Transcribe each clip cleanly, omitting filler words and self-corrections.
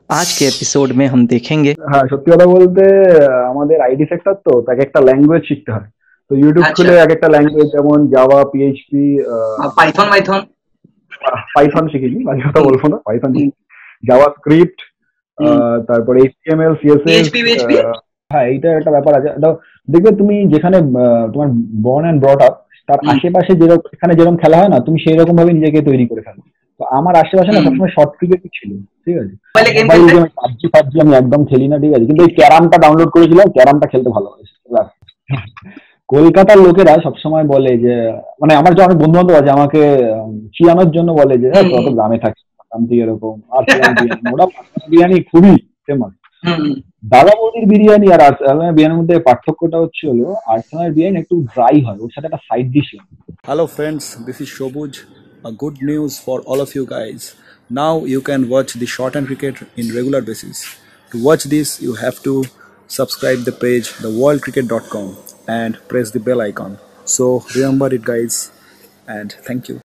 आज के एपिसोड में हम देखेंगे। হ্যাঁ, সত্যি কথা বলতে আমাদের আইটি সেক্টর তো তাকে একটা ল্যাঙ্গুয়েজ শিখতে হয়। তো ইউটিউব अच्छा খুলে এক একটা ল্যাঙ্গুয়েজ যেমন জাভা, পিএইচপি, पाइथन वाइथन পাইথন শিখিনি, বাজে কথা বলবো না, পাইথন জাভা স্ক্রিপ্ট, তারপরে এইচটিএমএল, সিএসএস। पीएचपी वीएचपी হ্যাঁ, এইটা একটা ব্যাপার আছে। দেখবে তুমি যেখানে তোমার বর্ন অ্যান্ড ব্রট আপ, তার আশেপাশে যেরকম এখানে যেরকম খেলা হয় না, তুমি সেই রকম ভাবে নিজেকে তৈরি করে ফেলো। তো আমার আশেপাশে না সবসময় শর্ট ক্রিকেটই ছিল, ঠিক আছে। पहले गेम মোবাইল खेलते গেম পাবজি আমি একদম খেলি না, ঠিক আছে, কিন্তু এই ক্যারামটা ডাউনলোড করেছিলাম, ক্যারামটা খেলতে ভালোবাসি। এবার কলকাতার লোকেরা সবসময় বলে যে, মানে আমার যে অনেক বন্ধু বান্ধব আছে আমাকে চিয়ানোর জন্য বলে যে তোরা তো গ্রামে থাকিস, শান্তি এরকম আর বিরিয়ানি, ওরা বিরিয়ানি খুবই ফেমাস। দাদা বৌদির বিরিয়ানি আর আর্সেনাল বিরিয়ানির মধ্যে পার্থক্যটা হচ্ছে হলো আর্সেনাল বিরিয়ানি একটু ড্রাই হয়, ওর সাথে একটা সাইড ডিশ লাগে। Hello friends, this is Shobuj. A good news for all of you guys. Now you can watch the short and cricket in regular basis. To watch this, you have to subscribe the page theworldcricket.com and press the bell icon. So remember it guys, and thank you.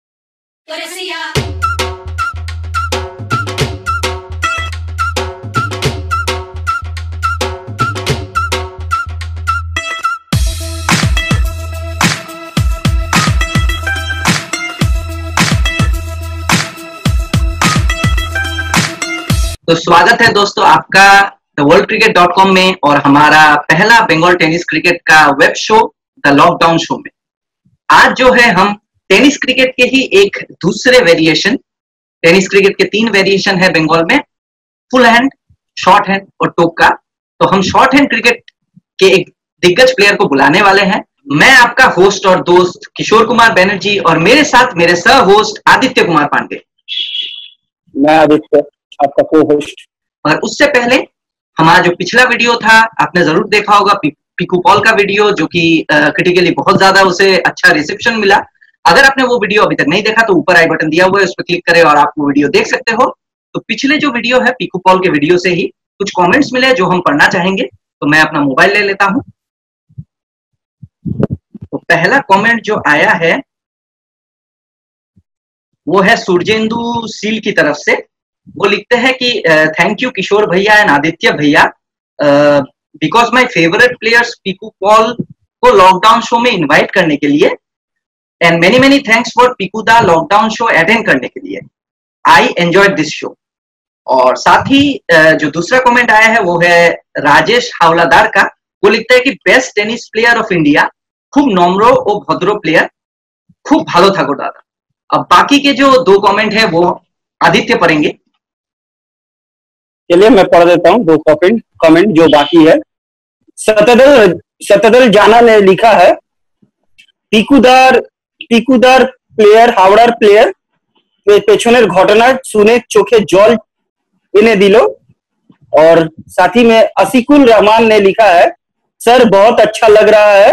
तो स्वागत है दोस्तों आपका worldcricket.com में और हमारा पहला Bengal tennis cricket का web show the lockdown show में। आज जो है हम टेनिस क्रिकेट के ही एक दूसरे वेरिएशन, टेनिस क्रिकेट के 3 वेरिएशन है बंगाल में, फुल हैंड, शॉर्ट हैंड और टोक का। तो हम शॉर्ट हैंड क्रिकेट के एक दिग्गज प्लेयर को बुलाने वाले हैं। मैं आपका होस्ट और दोस्त किशोर कुमार बैनर्जी और मेरे साथ मेरे सह होस्ट आदित्य कुमार पांडे। मैं आदित्य, आपका को होस्ट। और उससे पहले हमारा जो पिछला वीडियो था आपने जरूर देखा होगा, पीकू पॉल का वीडियो, जो कि क्रिटिकली बहुत ज्यादा उसे अच्छा रिसेप्शन मिला। अगर आपने वो वीडियो अभी तक नहीं देखा तो ऊपर आई बटन दिया हुआ है, उस पर क्लिक करें और आप वो वीडियो देख सकते हो। तो पिछले जो वीडियो है पीकू पॉल के वीडियो से ही कुछ कमेंट्स मिले जो हम पढ़ना चाहेंगे। तो मैं अपना मोबाइल ले लेता हूं। तो पहला कमेंट जो आया है वो है सूरजेंदु सील की तरफ से। वो लिखते हैं कि थैंक यू किशोर भैया एंड आदित्य भैया, because my favourite players Piku Paul को लॉकडाउन शो में इनवाइट करने के लिए, and many many thanks for Piku da lockdown show attend करने के लिए। I enjoyed this show. और साथ ही जो दूसरा कमेंट आया है वो है राजेश हावलादार का। वो लिखता है कि best tennis player of India, खूब नम्र और भद्र प्लेयर, खूब भालो थाको दादा। अब बाकी के जो 2 कमेंट है वो आदित्य पढ़ेंगे। चलिए मैं पढ़ देता हूँ 2 कमेंट जो बाकी है। शतदल जाना ने लिखा है, পিকুদার প্লেয়ার, হাওড়ার প্লেয়ার পেছনের ঘটনা শুনে চোখে জল এনে दिल। और साथ ही में असिकुल रहमान ने लिखा है, सर बहुत अच्छा लग रहा है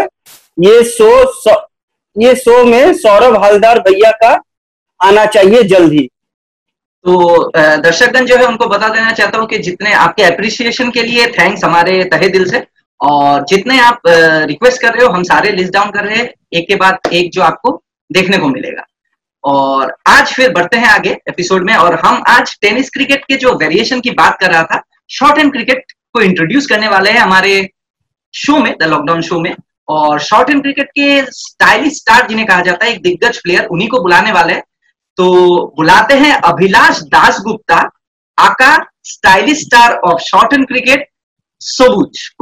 ये शो में सौरभ हलदार भैया का आना चाहिए जल्द ही। तो दर्शकगण जो है उनको बता देना चाहता हूँ कि जितने आपके अप्रिसिएशन के लिए थैंक्स हमारे तहे दिल से, और जितने आप रिक्वेस्ट कर रहे हो हम सारे लिस्ट डाउन कर रहे हैं एक के बाद एक जो आपको देखने को मिलेगा। और आज फिर बढ़ते हैं आगे एपिसोड में, और हम आज टेनिस क्रिकेट के जो वेरिएशन की बात कर रहा था, शॉर्ट हैंड क्रिकेट को इंट्रोड्यूस करने वाले हैं हमारे शो में, द लॉकडाउन शो में। और शॉर्ट हैंड क्रिकेट के स्टाइलिश स्टार जिन्हें कहा जाता है, एक दिग्गज प्लेयर, उन्हीं को बुलाने वाले हैं। तो बुलाते हैं Abhilash Dasgupta, aka stylish star of short hand cricket, Sobuj को।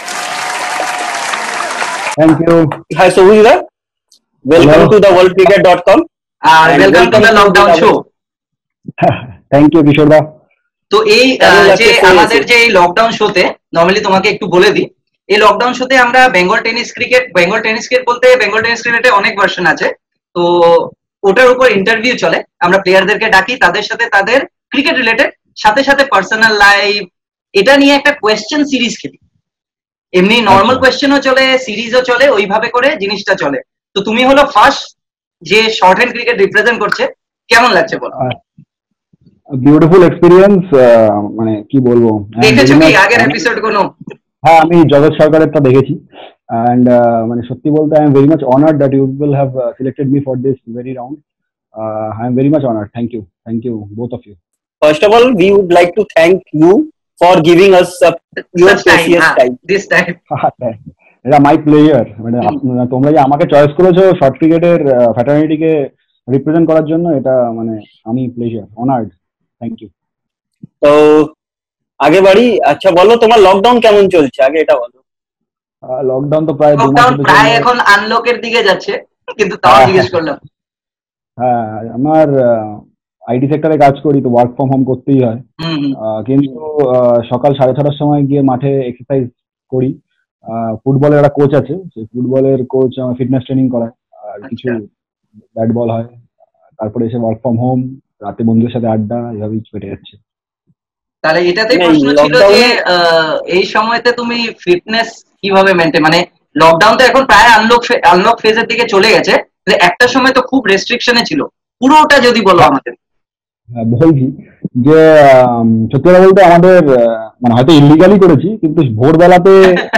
Thank you. Hi Sobuj da, welcome to the worldcricket.com, welcome to the lockdown show. Thank you Kishore da. তো এই যে আমাদের যে এই লকডাউন শোতে নরমালি তোমাকে একটু বলে দিই, এই লকডাউন শোতে আমরা বেঙ্গল টেনিস ক্রিকেট বলতে বেঙ্গল টেনিস ক্রিকেটে অনেক ভার্সন আছে, তো ওটার উপর ইন্টারভিউ চলে। আমরা প্লেয়ারদেরকে ডাকি, তাদের সাথে তাদের ক্রিকেট রিলেটেড, সাথে সাথে পার্সোনাল লাইফ, এটা নিয়ে একটা কোয়েশ্চেন সিরিজ খেলি। এমনি নর্মাল কোয়েশ্চেনও চলে, সিরিজও চলে, ওইভাবে করে জিনিসটা চলে। তো তুমি হলো ফার্স্ট যে শর্ট হ্যান্ড ক্রিকেট রিপ্রেজেন্ট করছে, কেমন লাগছে বলো? বিউটিফুল এক্সপেরিয়েন্স, মানে কি বলবো। দেখেছো কি আগের এপিসোড কোনো? হ্যাঁ, আমি জগৎ সরকারেরটা দেখেছি। and মানে সত্যি বলতে I am very much honored that you will have selected me for this very round. I am very much honored. Thank you both of you. first of all, we would like to thank you for giving us your Such time, precious time. this time. এটা মাই player, মানে তোমরা যে আমাকে choice করেছো short ক্রিকেটের ফ্যাটার্নিটিকে represent করার জন্য, এটা মানে আমি প্লেজার, অনার্ড, থ্যাংক ইউ। তো আগে বাড়ি, আচ্ছা বলো তোমার লকডাউন কেমন চলছে, আগে এটা বলো। লকডাউন তো প্রায় 2 মাস লকডাউন প্রায় এখন আনলকের দিকে যাচ্ছে, কিন্তু তাও জিজ্ঞেস করলাম। হ্যাঁ, আমার আইটি সেক্টরে কাজ করি, তো ওয়ার্ক ফ্রম হোম করতেই হয়। কিন্তু সকাল 6:30টার সময় গিয়ে মাঠে এক্সারসাইজ করি। ফুটবলের একটা কোচ আছে, সেই ফুটবলের কোচ আমার ফিটনেস ট্রেনিং করায়, আর কিছু ব্যাট বল হয়। তারপরে এসে ওয়ার্ক ফ্রম হোম, রাতে বন্ধুদের সাথে আড্ডা, এভাবেই কেটে যাচ্ছে। তাহলে এটাতেই প্রশ্ন ছিল যে এই সময়তে তুমি ফিটনেস কিভাবে মেনটেন, মানে লকডাউন তো এখন প্রায় আনলক ফেজের দিকে চলে গেছে, একটা সময় তো খুব রেস্ট্রিকশনে ছিল, পুরোটা যদি বলো আমাদের। বলছি যে সত্যি কথা বলতে আমাদের মানে হয়তো ইলিগালি করেছি, কিন্তু ভোরবেলাতে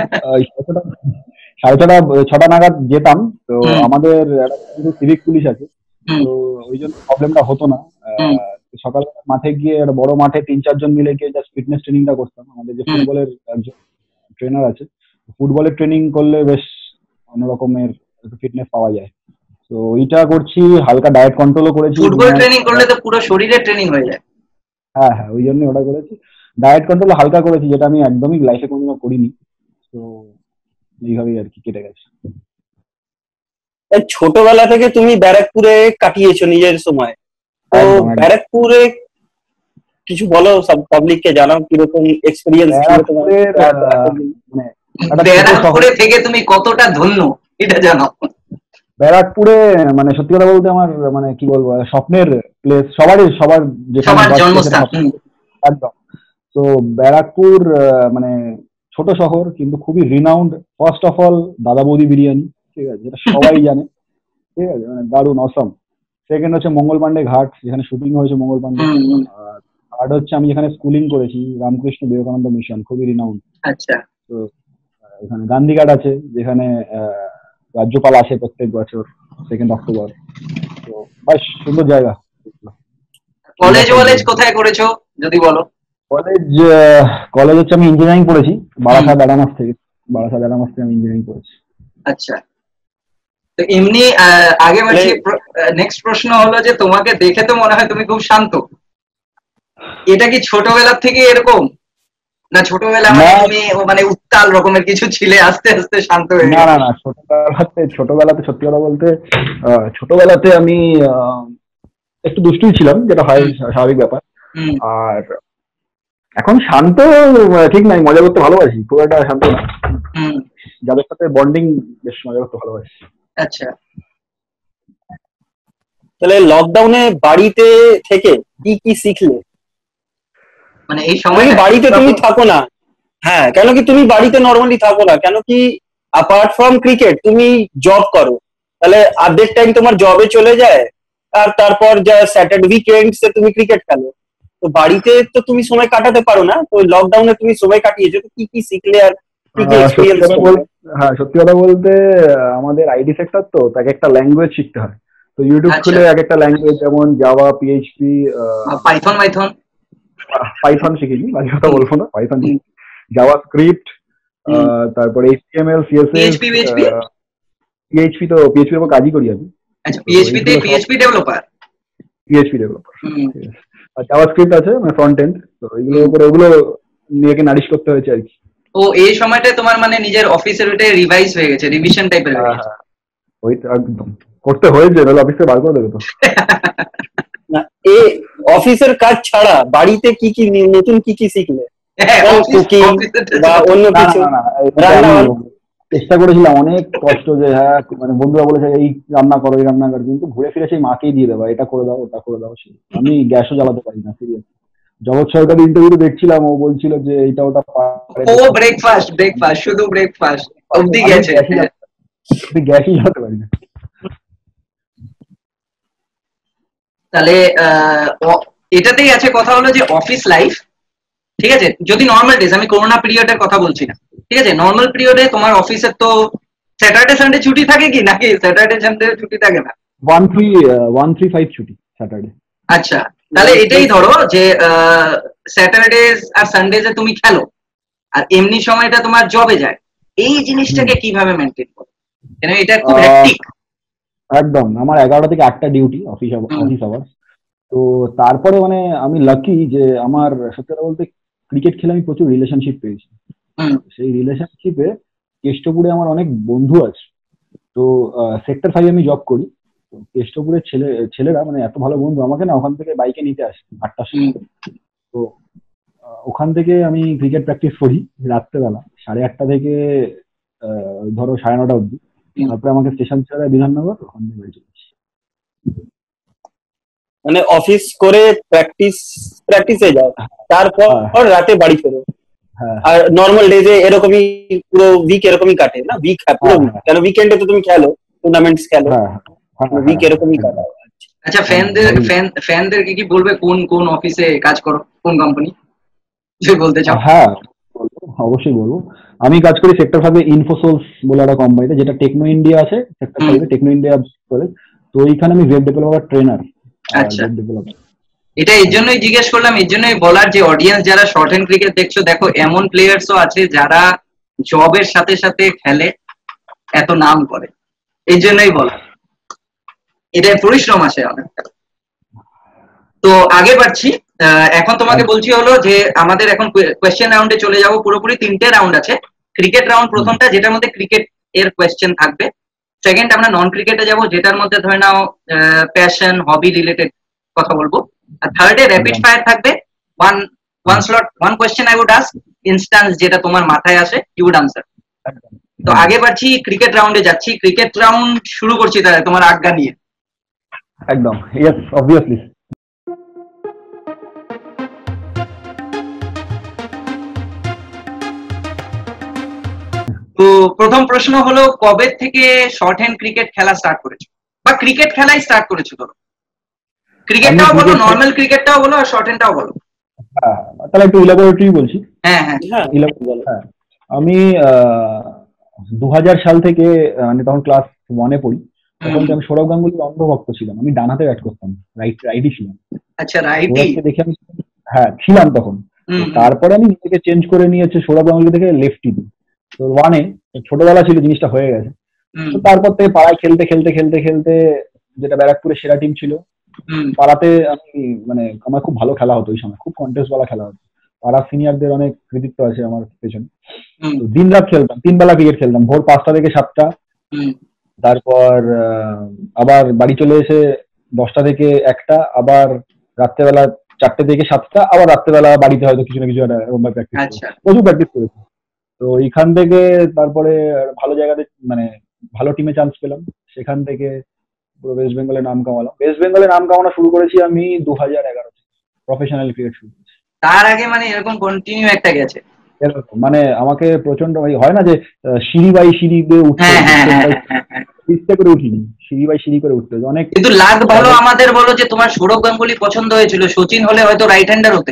6:30 নাগাদ যেতাম, তো আমাদের সিভিক পুলিশ আছে, তো ওই জন্য প্রবলেমটা হতো না। সকাল মাঠে গিয়ে একটা বড় মাঠে 3-4 জন মিলে গিয়ে জাস্ট ফিটনেস ট্রেনিংটা করতাম। আমাদের যে ফুটবলের একজন ট্রেনার আছে, ফুটবলের ট্রেনিং করলে বেশ অন্যরকমের ফিটনেস পাওয়া যায়, তো ওইটা করছি। হালকা ডায়েট কন্ট্রোলও করেছি। ফুটবল ট্রেনিং করলে তো পুরো শরীরের ট্রেনিং হয়ে যায়। হ্যাঁ হ্যাঁ, ওই জন্য ওটা করেছি। ডায়েট কন্ট্রোল হালকা করেছি, যেটা আমি একদমই লাইফে কোনোদিনও করিনি, তো এইভাবেই আর কি কেটে গেছে। ছোটবেলা থেকে তুমি ব্যারাকপুরে কাটিয়েছো নিজের সময়, তো ব্যারাকপুরে কিছু বলো, সব পাবলিককে জানাও কিরকম এক্সপেরিয়েন্স ছিল তোমার। ব্যারাকপুরে থেকে তুমি কতটা ধন্য এটা জানাও। ব্যারাকপুরে মানে সত্যি কথা বলতে আমার মানে কি বলবো, স্বপ্নের প্লেস, সবার জন্মস্থান একদম। তো ব্যারাকপুর মানে ছোট শহর, কিন্তু খুবই রিনাউন্ড। ফার্স্ট অফ অল দাদা বৌদি বিরিয়ানি, ঠিক আছে, যেটা সবাই জানে, ঠিক আছে, মানে দারুণ অসম। সেকেন্ড হচ্ছে মঙ্গল পান্ডে ঘাট, যেখানে শুটিং হয়েছে মঙ্গল পান্ডে। আর থার্ড হচ্ছে আমি যেখানে স্কুলিং করেছি, রামকৃষ্ণ বিবেকানন্দ মিশন, খুবই রিনাউন্ড। আচ্ছা, তো এখানে গান্ধীঘাট আছে, যেখানে রাজ্যপাল আসে প্রত্যেক বছর 2 অক্টোবর, তো বেশ সুন্দর জায়গা। কলেজ কোথায় করেছো যদি বলো? কলেজ হচ্ছে আমি ইঞ্জিনিয়ারিং পড়েছি বারাসাত অ্যাডামাস থেকে আমি ইঞ্জিনিয়ারিং করেছি। আচ্ছা, তো এমনি আগে বলছি, নেক্সট প্রশ্ন হলো যে তোমাকে দেখে তো মনে হয় তুমি খুব শান্ত, এটা কি ছোটবেলা থেকে এরকম, না ছোটবেলা তুমি মানে উত্তাল রকমের কিছু ছিলে, আস্তে আস্তে শান্ত হয়ে? না না না, ছোটবেলাতে সত্যি কথা বলতে ছোটবেলাতে আমি একটু দুষ্টুই ছিলাম, যেটা হয় স্বাভাবিক ব্যাপার। আর এখন শান্ত ঠিক নাই, মজা করতে ভালোবাসি, খুব একটা শান্ত না, যাদের সাথে বন্ডিং বেশ মজা করতে ভালোবাসি। আচ্ছা, তাহলে লকডাউনে বাড়িতে থেকে কি কি শিখলে? মানে এই সময় বাড়িতে তুমি থাকো না, হ্যাঁ, কেন কি তুমি বাড়িতে নর্মালি থাকো না, কেন কি অ্যাপার্ট ফ্রম ক্রিকেট তুমি জব করো, তাহলে অর্ধেক টাইম তোমার জবে চলে যায়, আর তারপর যা স্যাটারডে উইকেন্ডসে তুমি ক্রিকেট খেলো, তো বাড়িতে তো তুমি সময় কাটাতে পারো না, তো লকডাউনে তুমি সময় কাটিয়েছো, তো কি কি শিখলে আর কি কি এক্সপেরিয়েন্স? হ্যাঁ, সত্যি কথা বলতে আমাদের আইটি সেক্টর তো, তাকে একটা ল্যাঙ্গুয়েজ শিখতে হয়, তো ইউটিউব খুলে এক একটা ল্যাঙ্গুয়েজ, যেমন জাভা, পিএইচপি, পাইথন শিখিনি, বাকি কথা বলবো না, পাইথন, জাভা স্ক্রিপ্ট, তারপরে এইচটিএমএল, সিএসএস, পিএইচপি তো পিএইচপির উপর কাজই করি আমি। আচ্ছা, পিএইচপি ডেভেলপার, আর জাভাস্ক্রিপ্ট আছে মানে ফ্রন্ট এন্ড, তো এগুলোর উপরে ওগুলো নিজেকে নারিশ করতে হয়েছে আর কি। ও এই সময়টা তোমার মানে নিজের অফিসের ওইটা রিভাইজ হয়ে গেছে, রিভিশন টাইপের হয়ে গেছে। ওইটা একদম করতে হয়েছে, তাহলে অফিসে বার করে দেবে তো। না, এই অফিসের কাজ ছাড়া বাড়িতে কি কি নতুন কি কি শিখলে? কুকিং বা অন্য কিছু? চেষ্টা করেছিলাম অনেক কষ্ট, যে হ্যাঁ মানে বন্ধুরা বলেছে এই রান্না করো এই রান্না করো, কিন্তু ঘুরে ফিরে সেই মাকেই দিয়ে দেবো, এটা করে দাও ওটা করে দাও। আমি গ্যাসও জ্বালাতে পারি না, সিরিয়াস। জগৎ সরকারের ইন্টারভিউতে দেখছিলাম, ও বলছিল যে এইটা ওটা ও ব্রেকফাস্ট শুধু ব্রেকফাস্ট অবধি গেছে, গ্যাসই জ্বালাতে পারি না। তাহলে এটাতেই আছে কথা হলো যে অফিস লাইফ, ঠিক আছে, যদি নর্মাল ডেজ, আমি করোনা পিরিয়ডের কথা বলছি না, ঠিক আছে, নর্মাল পিরিয়ডে তোমার অফিসের তো স্যাটারডে সানডে ছুটি থাকে কি, নাকি স্যাটারডে সানডে ছুটি থাকে না? 1-3-5 ছুটি স্যাটারডে। আচ্ছা, তাহলে এটাই ধরো যে স্যাটারডেজ আর সানডেজে তুমি খেলো আর এমনি সময়টা তোমার জবে যায়, এই জিনিসটাকে কিভাবে মেনটেন করো? কেন এটা খুব হেক্টিক। একদম, আমার 11টা থেকে 8টা ডিউটি, অফিস আওয়ার। তো তারপরে মানে আমি লাকি যে আমার সত্যি কথা বলতে ক্রিকেট খেলে আমি প্রচুর রিলেশনশিপ পেয়েছি। সেই রিলেশনশিপে কেষ্টপুরে আমার অনেক বন্ধু আছে। তো সেক্টর 5 আমি জব করি। তো কেষ্টপুরের ছেলেরা মানে এত ভালো বন্ধু, আমাকে না ওখান থেকে বাইকে নিতে আসে 8টার সময়। তো ওখান থেকে আমি ক্রিকেট প্র্যাকটিস করি রাত্রেবেলা 8:30 থেকে ধরো 9:30 অব্দি। তারপরে আমাকে স্টেশন ছেড়ে বিধাননগর, ওখান থেকে বাড়ি চলে আসি। মানে অফিস করে প্র্যাকটিসে যাও, তারপর রাতে বাড়ি ফেরো। আর নর্মাল ডেজে এরকমই পুরো উইক এরকমই কাটে না? উইক পুরো কেন উইকেন্ডে তো তুমি খেলো, টুর্নামেন্টস খেলো, উইক এরকমই কাটাও। আচ্ছা, ফ্যানদেরকে কি বলবে কোন অফিসে কাজ করো, কোন কোম্পানি বলতে চাও? হ্যাঁ অবশ্যই বলবো। আমি কাজ করি সেক্টর 5 ইনফোসোলস বলে একটা কোম্পানিতে, যেটা টেকনো ইন্ডিয়া আছে সেক্টর 5 টেকনো ইন্ডিয়া বলে। তো এইখানে আমি ওয়েব ডেভেলপার ট্রেনার। আচ্ছা, এটা এর জন্যই জিজ্ঞেস করলাম, এর জন্যই বলার যে অডিয়েন্স যারা শর্ট হ্যান্ড ক্রিকেট দেখছো, দেখো এমন প্লেয়ার্সও আছে যারা জবের সাথে সাথে খেলে, এত নাম করে, এই জন্যই বলা, এটা পরিশ্রম আছে অনেকটা। তো আগে বাড়ছি, এখন তোমাকে বলছি হলো যে আমাদের এখন কোয়েশ্চেন রাউন্ডে চলে যাব। পুরোপুরি 3টে রাউন্ড আছে। ক্রিকেট রাউন্ড প্রথমটা, যেটার মধ্যে ক্রিকেট এর কোয়েশ্চেন থাকবে। সেকেন্ড আমরা নন ক্রিকেটে যাব, যেটার মধ্যে ধরে নাও প্যাশন, হবি রিলেটেড কথা বলবো। আর থার্ডে র্যাপিড ফায়ার থাকবে। One slot, one question I would ask, instance যেটা তোমার মাথায় আসে ইউ উড আনসার। তো আগে বাড়ছি, ক্রিকেট রাউন্ডে যাচ্ছি। ক্রিকেট রাউন্ড শুরু করছি তাহলে তোমার আজ্ঞা নিয়ে। একদম, ইয়েস, অবভিয়াসলি। তো প্রথম প্রশ্ন হলো, কবে থেকে শর্ট হ্যান্ড ক্রিকেট খেলা স্টার্ট করেছো, বা ক্রিকেট খেলাই স্টার্ট করেছো? ধরো ক্রিকেটটাও বলো, নর্মাল ক্রিকেটটাও বলো, আর শর্ট হ্যান্ডটাও বলো। তাহলে একটু ইলাবোরেটরি বলছি। হ্যাঁ হ্যাঁ, আমি 2000 সাল থেকে, মানে তখন ক্লাস 1-এ পড়ি, তখন আমি সৌরভ গাঙ্গুলির অন্ধভক্ত ছিলাম। আমি ডানাতে ব্যাট করতাম, রাইটই ছিলাম। আচ্ছা, রাইটই দেখে আমি ছিলাম তখন। তারপরে আমি নিজেকে চেঞ্জ করে নিয়েছি সৌরভ গাঙ্গুলি থেকে লেফটি। তো 1-এ ছোটবেলা ছিল, জিনিসটা হয়ে গেছে। তো তারপর থেকে পাড়ায় খেলতে খেলতে খেলতে খেলতে, যেটা ব্যারাকপুরের সেরা টিম ছিল, পাড়াতে আমি মানে আমার খুব ভালো খেলা হতো ওই সময়, খুব কন্টেস্ট ওয়ালা খেলা হতো। পাড়া সিনিয়রদের অনেক কৃতিত্ব আছে আমার পেছনে। দিন রাত খেলতাম, 3 বেলা ক্রিকেট খেলতাম, ভোর 5টা থেকে 7টা। তারপর আবার বাড়ি চলে এসে 10টা থেকে 1টা, আবার রাত্রেবেলা 4টে থেকে 7টা, আবার রাত্রেবেলা বাড়িতে হয়তো কিছু না কিছু প্র্যাকটিস, প্রচুর প্র্যাকটিস করেছি। তো এইখান থেকে তারপরে ভালো জায়গাতে, মানে ভালো টিমে চান্স পেলাম। সেখান থেকে পুরো ওয়েস্ট বেঙ্গলে নাম কামালাম। ওয়েস্ট বেঙ্গলে নাম কামানো শুরু করেছি আমি 2011 থেকে, প্রফেশনাল ক্রিকেট শুরু করেছি। তার আগে মানে এরকম কন্টিনিউ একটা গেছে, মানে আমাকে প্রচন্ড হয় না যে সিঁড়ি বাই সিঁড়ি দিয়ে উঠতে, চেষ্টা করে উঠিনি, সিঁড়ি বাই সিঁড়ি করে উঠতে অনেক। কিন্তু লাগ ভালো আমাদের বলো যে তোমার সৌরভ গাঙ্গুলি পছন্দ হয়েছিল, সচিন হলে হয়তো রাইট হ্যান্ডার হতে।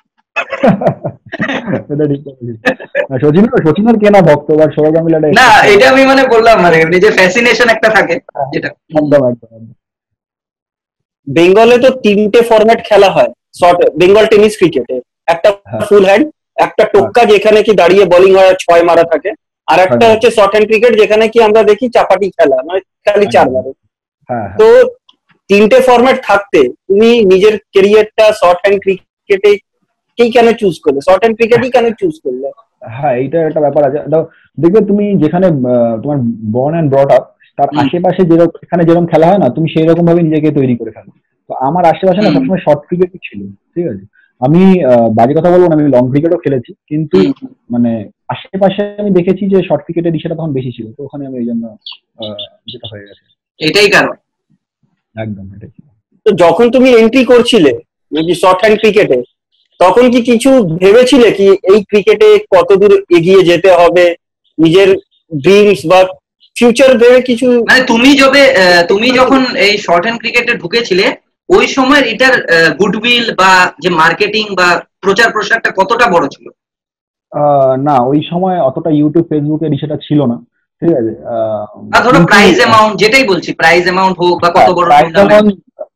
সচিনের কেনা ভক্ত, বা সৌরভ গাঙ্গুলি না, এটা আমি মানে বললাম, মানে নিজের ফ্যাসিনেশন একটা থাকে যেটা। একদম একদম। বেঙ্গলে তো 3টে ফরম্যাট খেলা হয় শর্ট বেঙ্গল টেনিস ক্রিকেটে। একটা ফুল হ্যান্ড, একটা টোক্কা যেখানে কি দাঁড়িয়ে বোলিং হয়, 6 মারা থাকে, আর একটা হচ্ছে শর্ট হ্যান্ড ক্রিকেট যেখানে কি আমরা দেখি চাপাটি খেলা, মানে খালি 4 মারে। তো 3টে ফরম্যাট থাকতে তুমি নিজের ক্যারিয়ারটা শর্ট হ্যান্ড ক্রিকেটে কেন চুজ করলে, শর্ট হ্যান্ড ক্রিকেটই কেন চুজ করলে? হ্যাঁ, এইটা একটা ব্যাপার আছে। দেখবে তুমি যেখানে তোমার বর্ন এন্ড ব্রট আপ, তার আশেপাশে যেখানে যেরকম খেলা হয় না, তুমি সেই রকম ভাবে নিজেকে তৈরি করে ফেলো। তো আমার আশেপাশে না সবসময় শর্ট ক্রিকেটই ছিল, ঠিক আছে। আমি বাজে কথা বলবো না, আমি লং ক্রিকেটও খেলেছি, কিন্তু মানে আশেপাশে আমি দেখেছি যে শর্ট ক্রিকেটের দিশাটা তখন বেশি ছিল। তো ওখানে আমি ওই জন্য যেটা হয়ে গেছে, এটাই কারণ। একদম এটাই। তো যখন তুমি এন্ট্রি করছিলে শর্ট হ্যান্ড ক্রিকেটে, তখন কি কিছু ভেবেছিলে কি এই ক্রিকেটে কতদূর এগিয়ে যেতে হবে, নিজের ড্রিমস বা ফিউচার ভেবে কিছু? মানে তুমি যখন এই শর্ট হ্যান্ড ক্রিকেটে ঢুকেছিলে, ওই সময় এটার গুডউইল বা যে মার্কেটিং বা প্রচার প্রসারটা কতটা বড় ছিল? না, ওই সময় অতটা ইউটিউব ফেসবুকে সেটা ছিল না, ঠিক আছে। ধরো প্রাইজ অ্যামাউন্ট, যেটাই বলছি, প্রাইজ অ্যামাউন্ট হোক বা কত বড় টুর্নামেন্ট,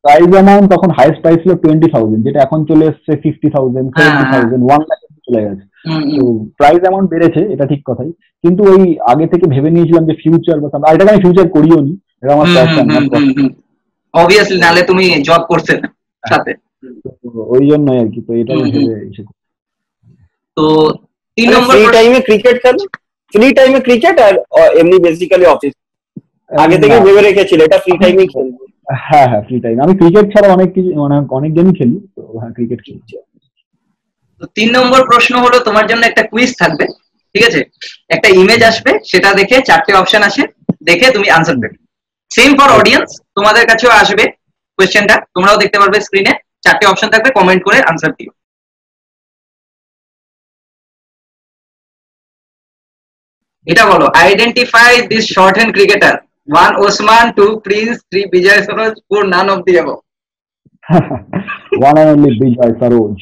প্রাইজ অ্যামাউন্ট তখন হাইয়েস্ট প্রাইস ছিল 20,000, যেটা এখন চলে এসছে 50,000, 70,000, 1 লাখ চলে গেছে। তো প্রাইস অ্যামাউন্ট বেড়েছে, এটা ঠিক কথাই, কিন্তু ওই আগে থেকে ভেবে নিয়েছিলাম যে ফিউচার বা আর এটাকে আমি ফিউচার করিও নি, এটা আমার প্যাশন। অবভিয়াসলি, নালে তুমি জব করতে না সাথে, ওই জন্যই আর কি। তো এটা ভেবে তো 3 নম্বর ফ্রি টাইমে ক্রিকেট খেলো, ফ্রি টাইমে ক্রিকেট আর এমনি বেসিক্যালি অফিস আগে থেকে ভেবে রেখেছিল এটা ফ্রি টাইমেই খেলবো? হ্যাঁ হ্যাঁ, ফ্রি টাইম আমি ক্রিকেট ছাড়া অনেক কিছু মানে অনেক গেমই খেলি, তো হ্যাঁ ক্রিকেট খেলছি। তো 3 নম্বর প্রশ্ন হলো তোমার জন্য একটা কুইজ থাকবে, ঠিক আছে? একটা ইমেজ আসবে, সেটা দেখে 4টে অপশন আসে, দেখে তুমি আনসার দেবে। সেম ফর অডিয়েন্স, তোমাদের কাছেও আসবে কোয়েশ্চেনটা, তোমরাও দেখতে পারবে স্ক্রিনে, 4টে অপশন থাকবে, কমেন্ট করে আনসার দিও। এটা বলো, identify this short hand cricketer, 1 Osman, 2 Prince, 3 Bijoy Saroj, 4 none of the above. One and only Bijoy Saroj.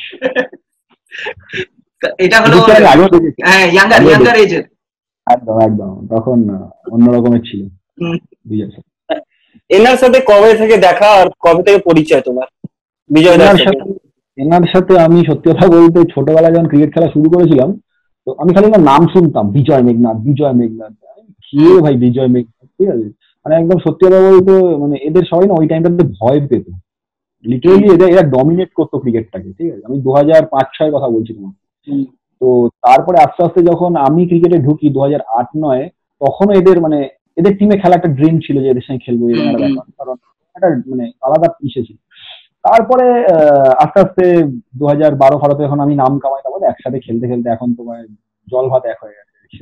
এটা হলো হ্যাঁ ইয়াঙ্গার এজের। একদম একদম, তখন অন্যরকমের ছিল বিজয় সরোজ। এনার সাথে কবে থেকে দেখা আর কবে থেকে পরিচয় তোমার বিজয় দার সাথে? এনার সাথে আমি সত্যি কথা বলতে ছোটবেলায় যখন ক্রিকেট খেলা শুরু করেছিলাম, তো আমি খালি না নাম শুনতাম, বিজয় মেঘনাথ, বিজয় মেঘনাথ, কি ভাই বিজয় মেঘনাথ, ঠিক আছে? মানে একদম সত্যি কথা বলতে মানে এদের সবাই না ওই টাইমটাতে ভয় পেত, লিটারেলি এরা ডমিনেট করতো ক্রিকেটটাকে, ঠিক আছে? আমি 2005-06 কথা বলছি তোমার। তো তারপরে আস্তে আস্তে যখন আমি ক্রিকেটে ঢুকি 2008-09, তখনও এদের মানে এদের টিমে খেলা একটা ড্রিম ছিল যে এদের সঙ্গে খেলবো, এরকম একটা ব্যাপার, কারণ একটা মানে আলাদা ইসে ছিল। তারপরে আস্তে আস্তে 2012-13 এখন আমি নাম কামাই, তারপরে একসাথে খেলতে খেলতে এখন তোমার জল ভাত এক হয়ে গেছে।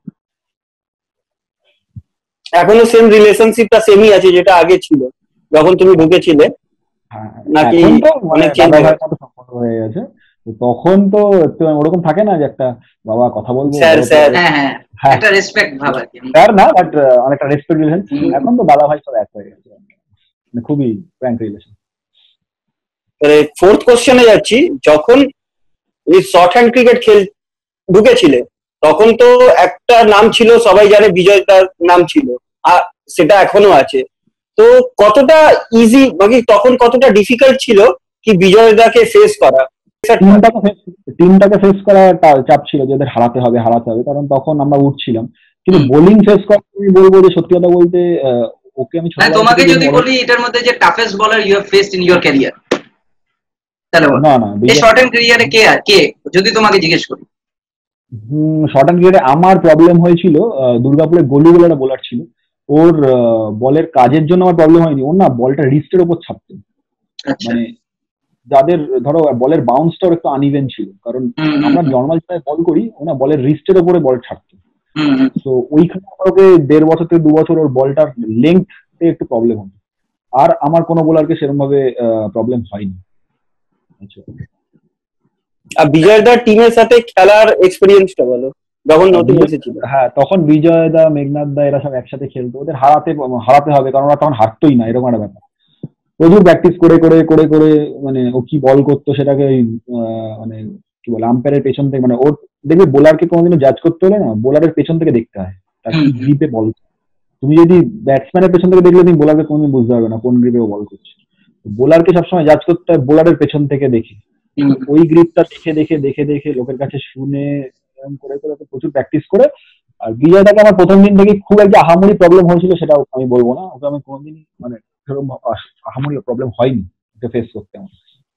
এখনো সেম রিলেশনশিপটা সেমই আছে যেটা আগে ছিল যখন তুমি ঢুকেছিলে, নাকি অনেক চেঞ্জ হয়ে গেছে? তখন তো ওরকম থাকে না যে একটা বাবা কথা বলবো, একটা রেসপেক্ট ভাব আর কি, স্যার না, বাট অনেকটা রেসপেক্ট রিলেশন। এখন তো দাদা ভাই সব এক হয়ে গেছে, মানে খুবই ফ্র্যাঙ্ক রিলেশন। ফোর্থ কোশ্চেনে যাচ্ছি, যখন এই শর্ট হ্যান্ড ক্রিকেট ঢুকেছিলে তখন তো একটা নাম ছিল, সবাই জানে বিজয় দার নাম ছিল, আর সেটা এখনো আছে। তো কতটা ইজি মানে তখন কতটা ডিফিকাল্ট ছিল কি বিজয় দাকে ফেস করা? টিমটাকে ফেস করা চাপ ছিল যে ওদের হারাতে হবে, কারণ তখন আমরা উঠছিলাম। কিন্তু বোলিং ফেস করা আমি বলবো যে সত্যি কথা বলতে ওকে আমি তোমাকে যদি বলি এটার মধ্যে যে toughest bowler you have faced in your career, তাহলে না এই শর্ট হ্যান্ড ক্যারিয়ারে কে যদি তোমাকে জিজ্ঞেস করি? শর্ট হ্যান্ড ক্রিকেটে আমার প্রবলেম হয়েছিল, দুর্গাপুরে গলি বলে একটা বোলার ছিল, ওর বলের কাজের জন্য আমার প্রবলেম হয়নি, ওর না বলটা রিস্টের ওপর ছাপতো, মানে যাদের ধরো বলের বাউন্সটা ওর একটু আনইভেন ছিল, কারণ আমরা নর্মাল যারা বল করি ওনা বলের রিস্টের ওপরে বল ছাড়তো। তো ওইখানে আমাকে 1.5 বছর থেকে 2 বছর ওর বলটার লেংথ একটু প্রবলেম হতো, আর আমার কোনো বোলারকে সেরকম ভাবে প্রবলেম হয়নি। আচ্ছা, আর বিজয় দার টিমের সাথে খেলার এক্সপেরিয়েন্সটা বলো, যখন নতুন এসেছিল। হ্যাঁ, তখন বিজয় দা, মেঘনাথ দা এরা সব একসাথে খেলতো, ওদের হারাতে হবে, কারণ ওরা তখন হারতোই না, এরকম একটা ব্যাপার। প্রচুর প্র্যাকটিস করে করে করে করে মানে ও কি বল করতো সেটাকে মানে কি বলে আম্পায়ারের পেছন থেকে, মানে ওর দেখবে বোলারকে কোনোদিনও জাজ করতে হলে না বোলারের পেছন থেকে দেখতে হয় তার গ্রিপে বল। তুমি যদি ব্যাটসম্যানের পেছন থেকে দেখলে তুমি বোলারকে কোনোদিন বুঝতে পারবে না কোন গ্রিপে ও বল করছে। বোলারকে সবসময় জাজ করতে হয় বোলারের পেছন থেকে দেখে, ওই গ্রিপটা দেখে দেখে দেখে দেখে লোকের কাছে শুনে এরকম করে করে প্রচুর প্র্যাকটিস করে। আর বিজয়টাকে আমার প্রথম দিন থেকে খুব একটা আহামরি প্রবলেম হয়েছিল সেটা আমি বলবো না, ওকে আমি কোনোদিন মানে আহামরি প্রবলেম হয়নি ওকে ফেস করতে আমার।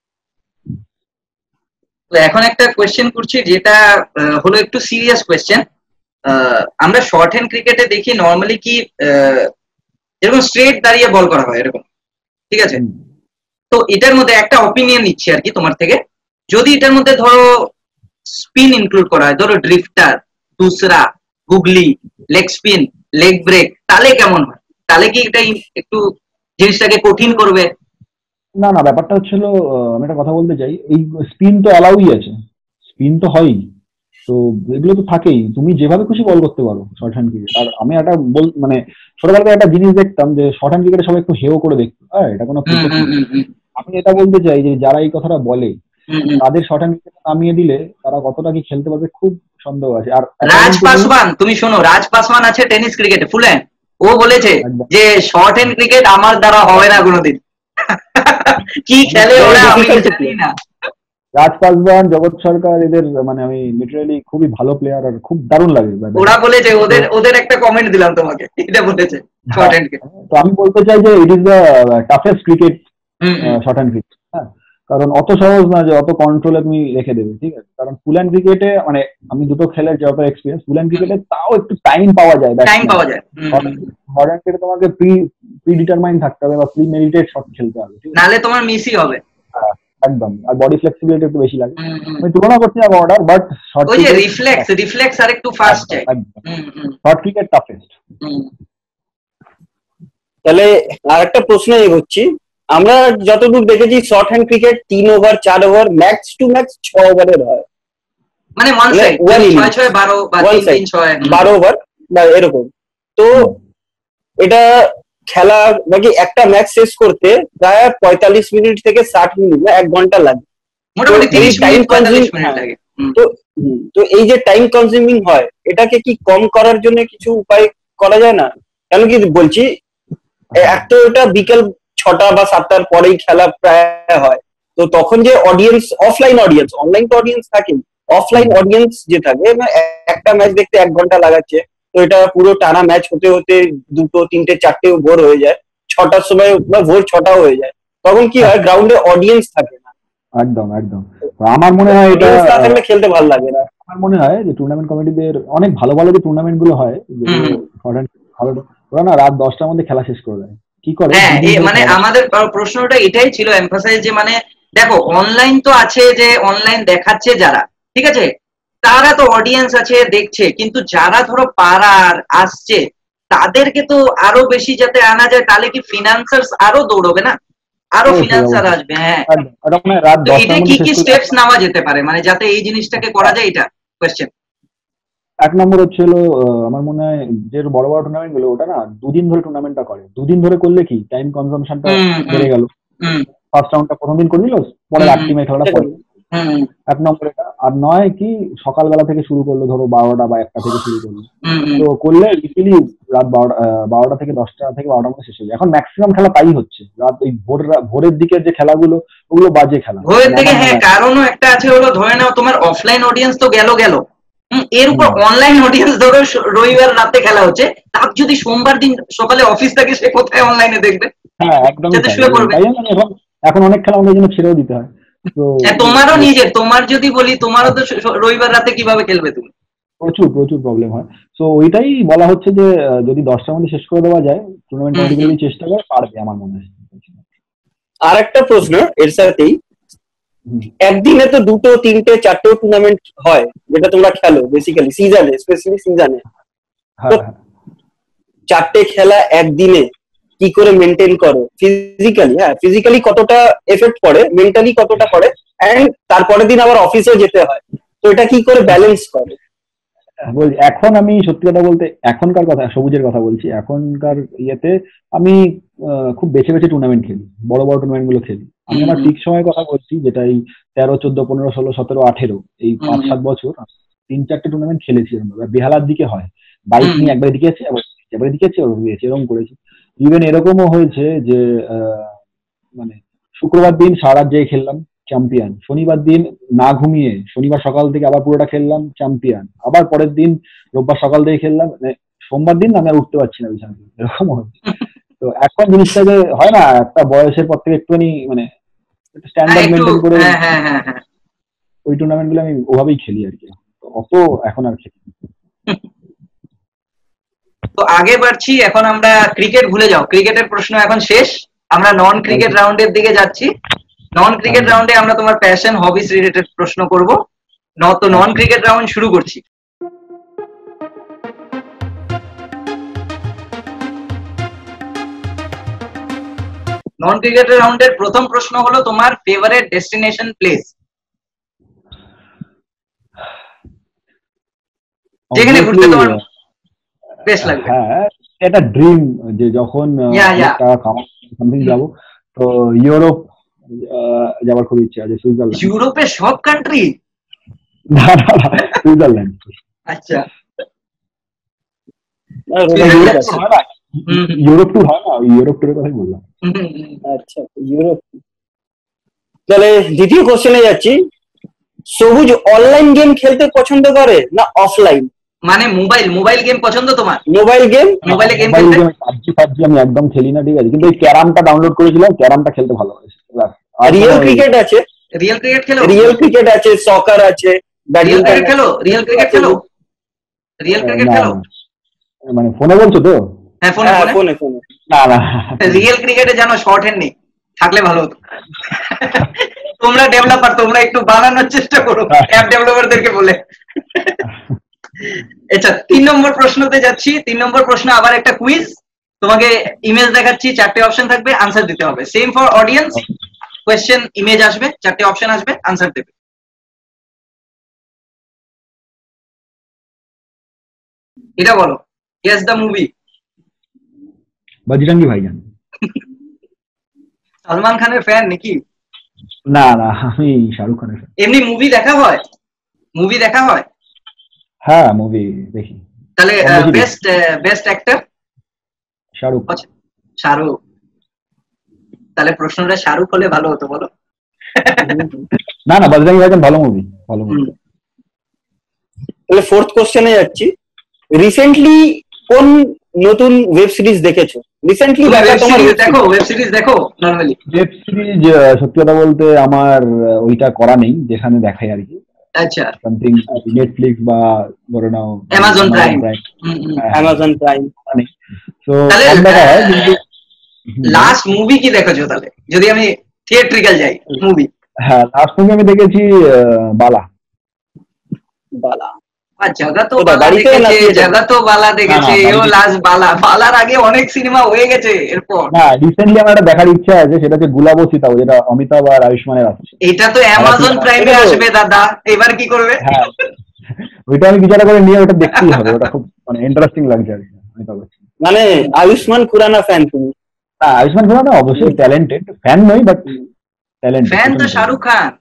এখন একটা কোয়েশ্চেন করছি যেটা হলো একটু সিরিয়াস কোয়েশ্চেন। আমরা শর্ট হ্যান্ড ক্রিকেটে দেখি নর্মালি কি এরকম স্ট্রেট দাঁড়িয়ে বল করা হয় এরকম, ঠিক আছে? তো এটার মধ্যে একটা অপিনিয়ন নিচ্ছি আর কি তোমার থেকে, যদি এটার মধ্যে ধরো স্পিন ইনক্লুড করা হয়, ধরো drifter, doosra, googly, leg spin, leg break, তাহলে কেমন হয়? তাহলে কি এটা একটু জিনিসটাকে কঠিন করবে? না না, ব্যাপারটা হচ্ছিল আমি একটা কথা বলতে চাই, এই স্পিন তো অ্যালাউই আছে, স্পিন তো হয়ই, তো এগুলো তো থাকেই, তুমি যেভাবে খুশি বল করতে পারো শর্ট হ্যান্ড ক্রিকেট। আর আমি একটা মানে ছোটবেলায় একটা জিনিস দেখতাম যে শর্ট হ্যান্ড ক্রিকেটে সবাই একটু হেও করে দেখতো, এটা কোনো ক্রিকেট। আমি এটা বলতে চাই যে যারা এই কথাটা বলে তাদের শর্ট হ্যান্ড ক্রিকেট নামিয়ে দিলে তারা কতটা কি খেলতে পারবে খুব সন্দেহ আছে। আর রাজ পাসওয়ান, তুমি শোনো, রাজ পাসওয়ান আছে টেনিস ক্রিকেটে ফুল হ্যান্ড, ও বলেছে যে শর্ট হ্যান্ড ক্রিকেট আমার দ্বারা হবে না কোনোদিন। কি খেলে ওরা আমি জানি না। রাজ পাসওয়ান, জগৎ সরকার, এদের মানে আমি লিটারালি খুবই ভালো প্লেয়ার আর খুব দারুণ লাগে। ওরা বলেছে ওদের একটা কমেন্ট দিলাম তোমাকে, এটা বলেছে শর্ট হ্যান্ড। তো আমি বলতে চাই যে it is the toughest cricket short hand cricket. হ্যাঁ, কারণ অত সহজ না যে অত কন্ট্রোলে তুমি রেখে দেবে, ঠিক আছে? কারণ ফুল হ্যান্ড ক্রিকেটে মানে আমি দুটো খেলার যত এক্সপিরিয়েন্স, ফুল হ্যান্ড ক্রিকেটে তাও একটু টাইম পাওয়া যায়, টাইম পাওয়া যায়। শর্ট হ্যান্ড ক্রিকেটে তোমাকে প্রি ডিটারমাইন থাকতে হবে বা প্রি মেডিটেড শট খেলতে হবে, ঠিক আছে? নালে তোমার মিসই হবে একদম। আর বডি ফ্লেক্সিবিলিটি একটু বেশি লাগে। আমি তুলনা করছি না অর্ডার, বাট শর্ট ওই যে রিফ্লেক্স আর একটু ফাস্ট চাই। Short cricket toughest. তাহলে আরেকটা প্রশ্ন এগোচ্ছি। আমরা যতদূর দেখেছি short hand cricket 3 over 4 over max to max 6 ওভারের হয়, মানে ওয়ান সাইড 6-6 12 বা 3-3-6 12 ওভার বা এরকম। তো এটা খেলা নাকি একটা ম্যাচ শেষ করতে প্রায় 45 মিনিট থেকে 60 মিনিট বা 1 ঘন্টা লাগে, মোটামুটি 30 মিনিট 45 মিনিট লাগে। তো এই যে টাইম কনজিউমিং হয়, এটাকে কি কম করার জন্য কিছু উপায় করা যায় না? কেন কি বলছি, এক তো এটা বিকেল 6টা বা 7টার পরেই খেলা প্রায় হয়, তো তখন যে অডিয়েন্স, অফলাইন অডিয়েন্স, অনলাইন তো অডিয়েন্স থাকে, অফলাইন অডিয়েন্স যে থাকে একটা ম্যাচ দেখতে 1 ঘন্টা লাগাচ্ছে, তো এটা পুরো টানা ম্যাচ হতে হতে 2টো 3টে 4টেও ভোর হয়ে যায়, 6টার সময় বা ভোর 6টাও হয়ে যায়, তখন কি হয় গ্রাউন্ডে অডিয়েন্স থাকে না। একদম একদম। আমার মনে হয় এটা থাকলে খেলতে ভালো লাগে না। আমার মনে হয় যে টুর্নামেন্ট কমিটিদের অনেক ভালো ভালো যে টুর্নামেন্ট গুলো হয়, ওরা না রাত 10টার মধ্যে খেলা শেষ করে দেয়। কি করে? হ্যাঁ, মানে আমাদের প্রশ্নটা এটাই ছিল, এমফাসাইজ যে মানে দেখো অনলাইন তো আছে, যে অনলাইন দেখাচ্ছে যারা, ঠিক আছে, তারা তো অডিয়েন্স আছে দেখছে, কিন্তু যারা ধরো পাড়ার আসছে তাদেরকে তো আরো বেশি যাতে আনা যায়, তাহলে কি ফিনান্সার্স আরো দৌড়বে না, আরো ফিনান্সার আসবে। হ্যাঁ, তো এটা কি কি স্টেপস নেওয়া যেতে পারে মানে যাতে এই জিনিসটাকে করা যায়, এটা কোয়েশ্চেন। এক নম্বর হচ্ছে হলো আমার মনে হয় যে বড় বড় টুর্নামেন্ট গুলো ওটা না 2 দিন ধরে টুর্নামেন্টটা করে। 2 দিন ধরে করলে কি টাইম কনজাম্পশনটা বেড়ে গেল। ফার্স্ট রাউন্ডটা প্রথম দিন করে নিল, পরে 8 টিমের খেলাটা পরে। এক নম্বর এটা। আর নয় কি সকালবেলা থেকে শুরু করলো, ধরো 12টা বা 1টা থেকে শুরু করলো, তো করলে ইজিলি রাত 12টা থেকে 10টা থেকে 12টার মধ্যে শেষ হয়ে যায়। এখন ম্যাক্সিমাম খেলা তাই হচ্ছে, রাত ওই ভোরের দিকে যে খেলাগুলো ওগুলো বাজে খেলা ভোরের দিকে। হ্যাঁ, কারণও একটা আছে, হলো ধরে নাও তোমার অফলাইন অডিয়েন্স তো গেল, এর উপর অনলাইন অডিয়েন্স ধরো রবিবার রাতে খেলা হচ্ছে, তার যদি সোমবার দিন সকালে অফিস থাকে, সে কোথায় অনলাইনে দেখবে? হ্যাঁ, একদম। এখন অনেক খেলা আমাদের জন্য ছেড়েও দিতে হয়। তো তোমারও তোমার যদি বলি, তোমারও তো রবিবার রাতে কিভাবে খেলবে তুমি? প্রচুর প্রবলেম হয়। তো ওইটাই বলা হচ্ছে যে যদি 10টার মধ্যে শেষ করে দেওয়া যায়, টুর্নামেন্ট কমিটি চেষ্টা করে পারবে আমার মনে হয়। আর একটা প্রশ্ন এর সাথেই, একদিনে তো 2টো 3টে 4টেও টুর্নামেন্ট হয় যেটা তোমরা খেলো বেসিক্যালি সিজনে, স্পেশালি সিজনে, তো 4টে খেলা একদিনে কি করে মেনটেন করো ফিজিক্যালি? হ্যাঁ, ফিজিক্যালি কতটা এফেক্ট পড়ে, মেন্টালি কতটা পড়ে, এন্ড তারপরের দিন আবার অফিসেও যেতে হয়, তো এটা কি করে ব্যালেন্স করে? এখন আমি সত্যি কথা বলতে এখনকার কথা, সবুজের কথা বলছি, এখনকার ইয়েতে আমি খুব বেছে বেছে টুর্নামেন্ট খেলি, বড় বড় টুর্নামেন্ট গুলো খেলি। আমি আমার ঠিক সময়ের কথা বলছি, যেটা এই 13, 14, 15, 16, 17, 18 এই 5-7 বছর 3-4টে টুর্নামেন্ট খেলেছি। বেহালার দিকে হয়, বাইক নিয়ে একবার দিকে আছে, একবার দিকে আছে, এরকম করেছি। ইভেন এরকমও হয়েছে যে মানে শুক্রবার দিন সারা রাত জেগে খেললাম, চ্যাম্পিয়ন। শনিবার দিন না ঘুমিয়ে শনিবার সকাল থেকে আবার পুরোটা খেললাম, চ্যাম্পিয়ন। আবার পরের দিন রোববার সকাল থেকে খেললাম, মানে সোমবার দিন আমি আর উঠতে পারছি না বিছানা থেকে, এরকম হচ্ছে। তো এখন জিনিসটাকে হয় না, একটা বয়সের পর থেকে একটুখানি মানে স্ট্যান্ডার্ড মেনটেন করে ওই টুর্নামেন্ট গুলো আমি ওভাবেই খেলি আর কি। অত এখন আর খেলি। তো আগে বাড়ছি, এখন আমরা ক্রিকেট ভুলে যাও, ক্রিকেটের প্রশ্ন এখন শেষ, আমরা নন ক্রিকেট রাউন্ডের দিকে যাচ্ছি। নন ক্রিকেট রাউন্ডে আমরা তোমার প্যাশন, হবিস রিলেটেড প্রশ্ন করব। তো নন ক্রিকেট রাউন্ড শুরু করছি। নন ক্রিকেট রাউন্ডের প্রথম প্রশ্ন হলো তোমার ফেভারিট ডেস্টিনেশন প্লেস, যেখানে ঘুরতে তোমার বেস্ট লাগবে। হ্যাঁ, এটা ড্রিম যে যখন সামথিং যাবো, তো ইউরোপ যাওয়ার খুব ইচ্ছা আছে। সুইজারল্যান্ড। ইউরোপের সব কান্ট্রি? না, সুইজারল্যান্ড। আচ্ছা, ইউরোপ ট্যুর হয় না, ইউরোপ ট্যুরের কথাই বললাম। আচ্ছা, ইউরোপ। তাহলে দ্বিতীয় কোশ্চেনে যাচ্ছি। সবুজ অনলাইন গেম খেলতে পছন্দ করে না অফলাইন? মানে মোবাইল গেম পছন্দ তোমার? Mobile game. মোবাইলে গেম মোবাইল খেলতে গেম পাবজি আমি একদম খেলি না, ঠিক আছে, কিন্তু এই ক্যারামটা ডাউনলোড করেছিলাম, ক্যারামটা খেলতে ভালোবাসি। আর রিয়েল ক্রিকেট আছে, রিয়েল ক্রিকেট খেলো? রিয়েল ক্রিকেট আছে, সকার আছে, রিয়েল ব্যাডমিন্টন ক্রিকেট খেলো? রিয়েল ক্রিকেট খেলো? রিয়েল ক্রিকেট না খেলো? মানে ফোনে বলছো তো? হ্যাঁ, ফোনে ফোনে। ফোনে ফোনে। না না রিয়েল ক্রিকেটে জানো শর্ট হ্যান্ড নেই, থাকলে ভালো হতো। তোমরা ডেভেলপার, তোমরা একটু বানানোর চেষ্টা করো অ্যাপ ডেভেলপারদেরকে বলে। আচ্ছা, 3 নম্বর প্রশ্নতে যাচ্ছি। 3 নম্বর প্রশ্ন আবার একটা কুইজ। তোমাকে ইমেজ দেখাচ্ছি, 4টে অপশন থাকবে, আনসার দিতে হবে। Same for audience, question image আসবে, 4টে অপশন আসবে, আনসার দেবে। এটা বলো, গেস দ্য মুভি। বজরঙ্গি ভাইজান। সালমান খানের ফ্যান নাকি? না না, আমি শাহরুখ খানের fan। এমনি মুভি দেখা হয়? মুভি দেখা হয়? হ্যাঁ, মুভি দেখি। তাহলে কম বেশি দেখি। Best actor? শাহরুখ। শাহরুখ। তাহলে প্রশ্নটা শাহরুখ হলে ভালো হতো, বলো। না না, বজরঙ্গি ভাইজান ভালো মুভি, ভালো মুভি। তাহলে ফোর্থ কোশ্চেনে যাচ্ছি। রিসেন্টলি কোন নতুন ওয়েব সিরিজ দেখেছো? রিসেন্টলি দেখো, ওয়েব সিরিজ দেখো নরমালি? ওয়েব সিরিজ সত্যি কথা বলতে আমার ওইটা করা নেই যেখানে দেখাই আর কি। আচ্ছা, সামথিং নেটফ্লিক্স বা ধরে নাও অ্যামাজন প্রাইম। Amazon Prime. তো তাহলে কম দেখা হয়, কিন্তু লাস্ট মুভি কি দেখেছো তাহলে, যদি আমি থিয়েট্রিক্যাল যাই মুভি? হ্যাঁ, লাস্ট মুভি আমি দেখেছি বালা। বালা। জগতো কোথায়, বালা বাড়িতে না দেখেছে, theatre? জগতো বালা দেখেছে, না, এও লাস্ট বালা। বালার আগে অনেক সিনেমা হয়ে গেছে এরপর। না, রিসেন্টলি আমার একটা দেখার ইচ্ছা আছে, সেটা হচ্ছে গুলাবো সীতাও, যেটা অমিতাভ আর আয়ুষ্মানের আছে। এটা তো অ্যামাজন প্রাইমে আসবে দাদা, এবার কি করবে? হ্যাঁ, ওইটা আমি বিচার করে নিয়ে ওটা দেখতেই হবে, ওটা খুব মানে ইন্টারেস্টিং লাগছে আর কি অমিতাভ বচ্চন। মানে আয়ুষ্মান খুরানা ফ্যান তুমি? হ্যাঁ, আয়ুষ্মান খুরানা অবশ্যই ট্যালেন্টেড, ফ্যান নই বাট ট্যালেন্টেড। ফ্যান তো শাহরুখ খান।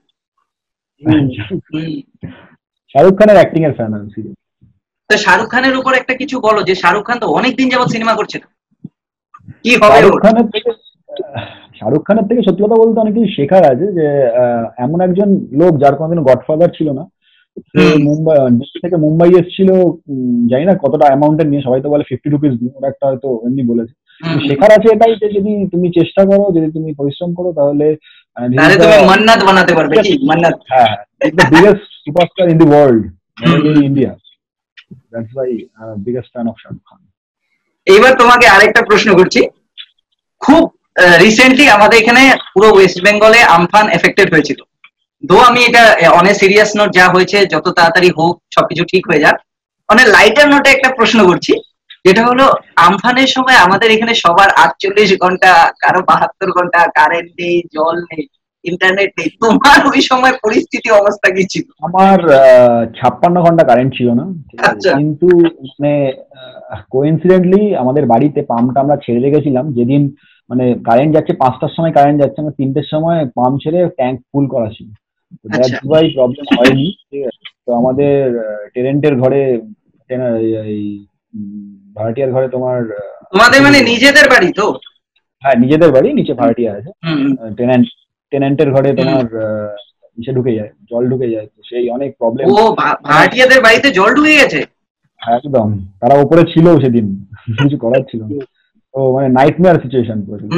শাহরুখ খানের অ্যাক্টিং এর ফ্যান আমি সিরিয়াস। তো শাহরুখ খানের উপর একটা কিছু বলো, যে শাহরুখ খান তো অনেকদিন যাবত সিনেমা করছে না, কি হবে ওর? শাহরুখ খানের থেকে সত্যি কথা বলতে অনেক কিছু শেখার আছে, যে এমন একজন লোক যার কোনোদিন গডফাদার ছিল না, সে মুম্বাই, দিল্লি থেকে মুম্বাই এসেছিল, জানি না কতটা অ্যামাউন্টের নিয়ে, সবাই তো বলে 50 রুপিস, ওরা একটা হয়তো এমনি বলেছে। শেখার আছে এটাই, যে যদি তুমি চেষ্টা করো, যদি তুমি পরিশ্রম করো, তাহলে তুমি মান্নাত বানাতে পারবে। কি মান্নাত? হ্যাঁ, the biggest superstar in the world, in India. That's why biggest fan of Shahrukh Khan. এইবার তোমাকে আরেকটা প্রশ্ন করছি। খুব রিসেন্টলি আমাদের এখানে পুরো ওয়েস্ট বেঙ্গলে আমফান এফেক্টেড হয়েছিল। দো আমি এটা অনেক সিরিয়াস নোট, যা হয়েছে যত তাড়াতাড়ি হোক, সবকিছু ঠিক হয়ে যাক। অনেক লাইটার নোটে একটা প্রশ্ন করছি, যেটা হলো আমফানের সময় আমাদের এখানে সবার 48 ঘন্টা, কারো 72 ঘন্টা কারেন্ট নেই, জল নেই, ইন্টারনেট নেই। তোমার ওই সময় পরিস্থিতি অবস্থা কি ছিল? আমার 56 ঘন্টা কারেন্ট ছিল না, আচ্ছা। কিন্তু মানে কোইন্সিডেন্টলি আমাদের বাড়িতে পাম্পটা আমরা ছেড়ে রেখেছিলাম যেদিন, মানে কারেন্ট যাচ্ছে 5টার সময়, কারেন্ট যাচ্ছে আমরা 3টের সময় পাম্প ছেড়ে ট্যাঙ্ক ফুল করা ছিল। দ্যাটস ওয়াই প্রবলেম হয়নি, ঠিক আছে। তো আমাদের টেনেন্টের ঘরে, এই ভাড়াটিয়ার ঘরে তোমাদের মানে নিজেদের বাড়ি তো? হ্যাঁ, নিজেদের বাড়ি, নিচে ভাড়াটিয়া আছে। টেনেন্টের ঘরে তোমার নিচে ঢুকে যায়, জল ঢুকে যায়, তো সেই অনেক প্রবলেম। ও, ভাড়াটিয়াদের বাড়িতে জল ঢুকে গেছে? একদম, তারা উপরে ছিল সেদিন, কিছু করার ছিল না। তো মানে নাইটমেয়ার সিচুয়েশন পুরো।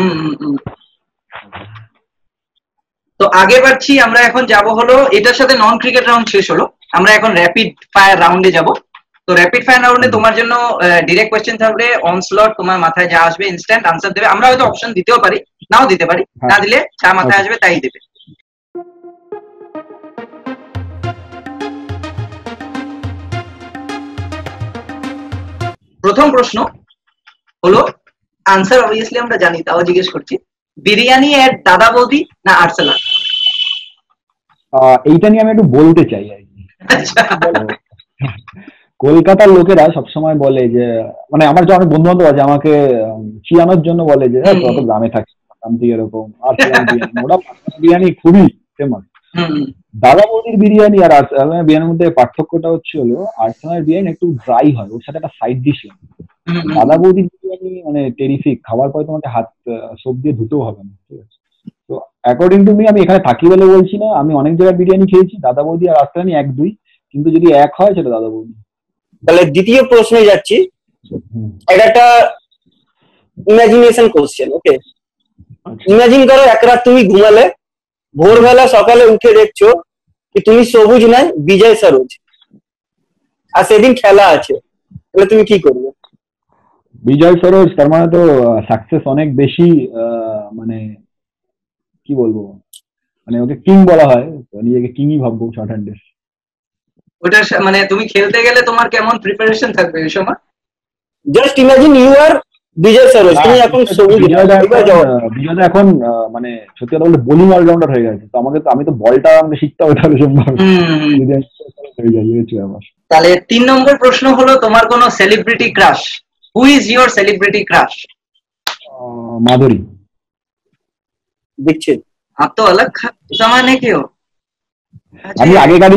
তো আগে বাড়ছি আমরা, এখন যাব হলো, এটার সাথে নন ক্রিকেট রাউন্ড শেষ হলো, আমরা এখন র্যাপিড ফায়ার রাউন্ডে যাব। তো র্যাপিড ফায়ার রাউন্ডে তোমার জন্য ডিরেক্ট কোয়েশ্চেন থাকবে, অন স্লট, তোমার মাথায় যা আসবে ইনস্ট্যান্ট আনসার দেবে। আমরা হয়তো অপশন দিতেও পারি, নাও দিতে পারি, না দিলে যা মাথায় আসবে তাই দেবে। প্রথম প্রশ্ন হলো, আনসার অবভিয়াসলি আমরা জানি, তাও জিজ্ঞেস করছি, বিরিয়ানি এর দাদা বৌদি না আরসালান? এইটা নিয়ে আমি একটু বলতে চাই আর কি। কলকাতার লোকেরা সবসময় বলে যে, মানে আমার যে অনেক বন্ধু বান্ধব আছে, আমাকে চিয়ানোর জন্য বলে যে তত গ্রামে থাকে এরকম, আরসালান বিরিয়ানি, ওরা বিরিয়ানি খুবই ফেমাস। দাদা বৌদির বিরিয়ানি আর আরসালানের বিরিয়ানির মধ্যে পার্থক্যটা হচ্ছে হলো, আরসালানের বিরিয়ানি একটু ড্রাই হয়, ওর সাথে একটা সাইড ডিশ লাগে। দাদা বৌদির বিরিয়ানি মানে টেরিফিক, খাবার পরে তোমাকে হাত সোপ দিয়ে ধুতেও হবে না, ঠিক আছে? তো অ্যাকর্ডিং টু মি, আমি এখানে থাকি বলে বলছি না, আমি অনেক জায়গায় বিরিয়ানি খেয়েছি, দাদা বৌদি আর রাস্তানি এক দুই, কিন্তু যদি এক হয় সেটা দাদা বৌদি। তাহলে দ্বিতীয় প্রশ্নে যাচ্ছি। এটা একটা ইমাজিনেশন কোশ্চেন, ওকে? ইমাজিন করো এক রাত তুমি ঘুমালে, ভোরবেলা সকালে উঠে দেখছো কি তুমি সবুজ নয়, বিজয় সরোজ, আর সেদিন খেলা আছে, তাহলে তুমি কি করবে? বিজয় সরোজ, তার মানে তো সাকসেস অনেক বেশি, মানে কি বলবো, মানে ওকে কিং বলা হয়, নিজেকে কিংই ভাববো শর্ট হ্যান্ডে। ওটা মানে তুমি খেলতে গেলে তোমার কেমন প্রিপারেশন থাকবে এই সময়? Just imagine you are Bijoy Saroj, তুমি এখন সবুজ। বিজয়দা এখন মানে সত্যি কথা বলতে বোলিং অলরাউন্ডার হয়ে গেছে, তো আমি তো বলটা আমাকে শিখতে হবে তাহলে সম্ভব হয়ে যায়। তাহলে 3 নম্বর প্রশ্ন হলো, তোমার কোনো celebrity crush? Who is your celebrity crush? Madhuri. দেখছেন, आप तो अलग जमाने के हो। আমি আগেকার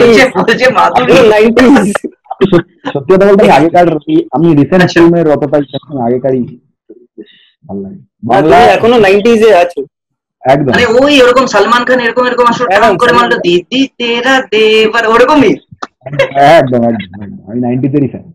সত্যি কথা বলতে আগেকার, আমি রিসেন্ট ফিল্মের অতটা আগেকারই ভালো লাগে। বাংলা এখনো 90s এ আছে একদম, মানে ওই এরকম সালমান খান এরকম আসলে টান করে মারলো দিদি তেরা দেবার, ওরকমই একদম একদম। আমি 90s এরই ফ্যান।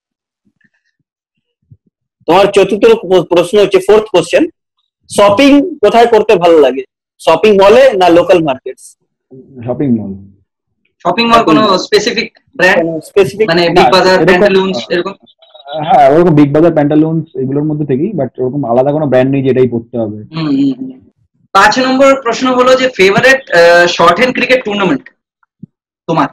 তোমার চতুর্থ প্রশ্ন হচ্ছে, ফোর্থ কোশ্চেন, শপিং কোথায় করতে ভালো লাগে? শপিং মলে না local markets? Shopping mall. Shopping mall কোনো স্পেসিফিক ব্র্যান্ড, স্পেসিফিক মানে বিগ বাজার, প্যান্টালুনস এরকম? হ্যাঁ, ওরকম বিগ বাজার, প্যান্টালুনস এগুলোর মধ্যে থেকেই, বাট ওরকম আলাদা কোনো ব্র্যান্ড নেই যেটাই পড়তে হবে। 5 নম্বর প্রশ্ন হলো যে favourite short hand cricket tournament তোমার?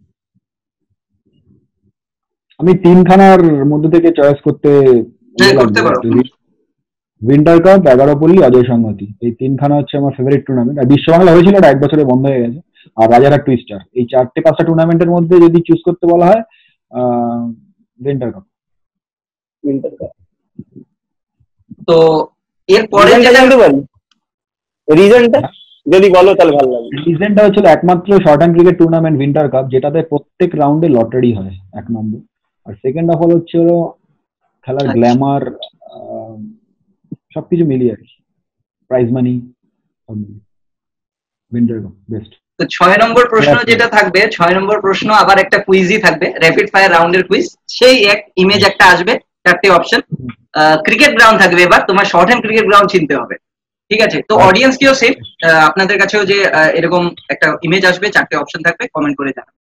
আমি 3খানার মধ্যে থেকে চয়েস করতে পারো। উইন্টার কাপ, 11পল্লী, অজয় সংহতি, এই 3খানা হচ্ছে আমার ফেভারিট টুর্নামেন্ট। আর বিশ্ব বাংলা হয়েছিল, ওটা 1 বছরে বন্ধ হয়ে গেছে। আর রাজারহাট টুইস্টার, এই 4-5টা টুর্নামেন্টের মধ্যে যদি চুজ করতে বলা হয়, উইন্টার কাপ। তো এরপরে জানতে পারি রিজনটা যদি বলো তাহলে ভালো লাগবে। রিজনটা হচ্ছিল একমাত্র short hand cricket tournament winter cup যেটাতে প্রত্যেক রাউন্ডে লটারি হয়, 1 নম্বর। আর সেকেন্ড অফ অল হচ্ছে খেলার গ্ল্যামার, সবকিছু মিলিয়ে আর কি, prize money, winter cup best. তো 6 নম্বর প্রশ্ন যেটা থাকবে, 6 নম্বর প্রশ্ন আবার একটা কুইজই থাকবে, র্যাপিড ফায়ার রাউন্ডের কুইজ। সেই এক ইমেজ একটা আসবে, 4টে অপশন, ক্রিকেট গ্রাউন্ড থাকবে। এবার তোমার শর্ট হ্যান্ড ক্রিকেট গ্রাউন্ড চিনতে হবে, ঠিক আছে? তো অডিয়েন্স কেও সেম, আপনাদের কাছেও যে এরকম একটা ইমেজ আসবে, 4টে অপশন থাকবে, কমেন্ট করে জানাবেন।